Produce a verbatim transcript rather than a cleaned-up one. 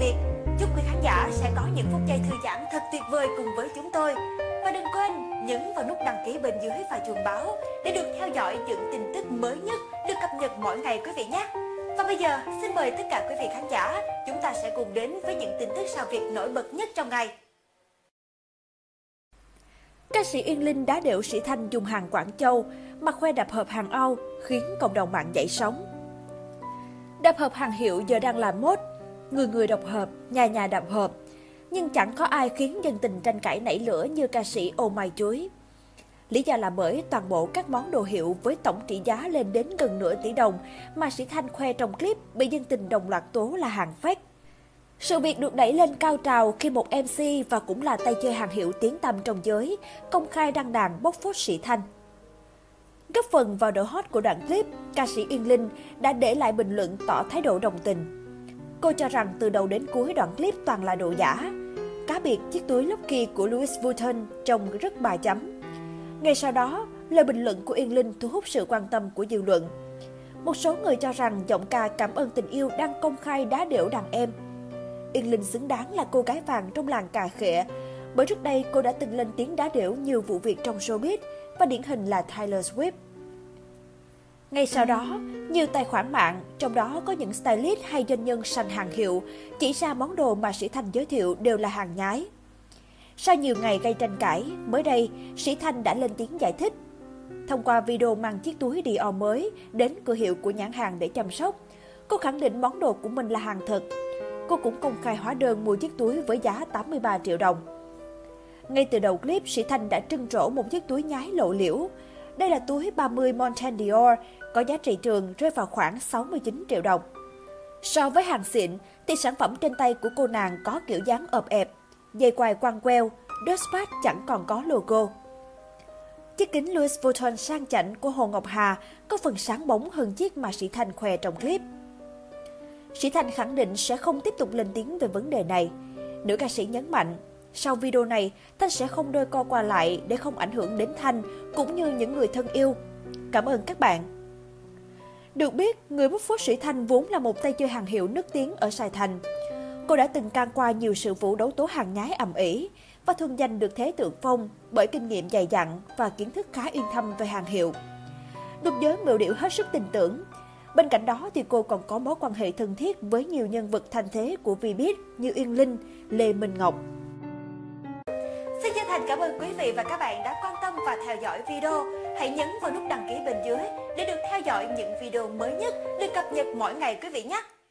Việt. Chúc quý khán giả sẽ có những phút giây thư giãn thật tuyệt vời cùng với chúng tôi. Và đừng quên nhấn vào nút đăng ký bên dưới và chuông báo để được theo dõi những tin tức mới nhất được cập nhật mỗi ngày quý vị nhé. Và bây giờ, xin mời tất cả quý vị khán giả, chúng ta sẽ cùng đến với những tin tức sao Việt nổi bật nhất trong ngày. Ca sĩ Uyên Linh đá đểu sĩ Thanh dùng hàng Quảng Châu, mặc khoe đập hộp hàng Âu, khiến cộng đồng mạng dậy sóng. Đập hộp hàng hiệu giờ đang là mốt, người người đập hộp, nhà nhà đập hộp. Nhưng chẳng có ai khiến dân tình tranh cãi nảy lửa như ca sĩ Oh My Chuối. Lý do là bởi toàn bộ các món đồ hiệu với tổng trị giá lên đến gần nửa tỷ đồng mà sĩ Thanh khoe trong clip bị dân tình đồng loạt tố là hàng fake. Sự việc được đẩy lên cao trào khi một em xê và cũng là tay chơi hàng hiệu tiếng tăm trong giới công khai đăng đàn bóc phốt sĩ Thanh. Góp phần vào độ hot của đoạn clip, ca sĩ Uyên Linh đã để lại bình luận tỏ thái độ đồng tình. Cô cho rằng từ đầu đến cuối đoạn clip toàn là đồ giả. Cá biệt chiếc túi Lucky của Louis Vuitton trông rất bà chấm. Ngay sau đó, lời bình luận của Uyên Linh thu hút sự quan tâm của dư luận. Một số người cho rằng giọng ca cảm ơn tình yêu đang công khai đá đểu đàn em. Uyên Linh xứng đáng là cô gái vàng trong làng cà khịa, bởi trước đây cô đã từng lên tiếng đá đểu nhiều vụ việc trong showbiz và điển hình là Taylor Swift. Ngay sau đó, nhiều tài khoản mạng, trong đó có những stylist hay doanh nhân sành hàng hiệu, chỉ ra món đồ mà sĩ Thanh giới thiệu đều là hàng nhái. Sau nhiều ngày gây tranh cãi, mới đây, sĩ Thanh đã lên tiếng giải thích. Thông qua video mang chiếc túi Dior mới đến cửa hiệu của nhãn hàng để chăm sóc, cô khẳng định món đồ của mình là hàng thật. Cô cũng công khai hóa đơn mua chiếc túi với giá tám mươi ba triệu đồng. Ngay từ đầu clip, sĩ Thanh đã trưng trổ một chiếc túi nhái lộ liễu. Đây là túi ba mươi Montane Dior, có giá trị trường rơi vào khoảng sáu mươi chín triệu đồng. So với hàng xịn, thì sản phẩm trên tay của cô nàng có kiểu dáng ộp ẹp, dây quai quăng queo, dustpad chẳng còn có logo. Chiếc kính Louis Vuitton sang chảnh của Hồ Ngọc Hà có phần sáng bóng hơn chiếc mà sĩ Thanh khoe trong clip. Sĩ Thanh khẳng định sẽ không tiếp tục lên tiếng về vấn đề này. Nữ ca sĩ nhấn mạnh, sau video này, Thanh sẽ không đôi co qua lại để không ảnh hưởng đến Thanh cũng như những người thân yêu. Cảm ơn các bạn. Được biết, người bóc phốt sĩ Thanh vốn là một tay chơi hàng hiệu nức tiếng ở Sài Thành. Cô đã từng can qua nhiều sự vụ đấu tố hàng nhái ầm ĩ và thường giành được thế thượng phong bởi kinh nghiệm dày dặn và kiến thức khá uyên thâm về hàng hiệu. Được giới mượn điệu hết sức tin tưởng. Bên cạnh đó thì cô còn có mối quan hệ thân thiết với nhiều nhân vật thanh thế của Vbiz như Uyên Linh, Lê Minh Ngọc. Xin chân thành cảm ơn quý vị và các bạn đã quan tâm và theo dõi video. Hãy nhấn vào nút đăng ký bên dưới để được theo dõi những video mới nhất được cập nhật mỗi ngày quý vị nhé.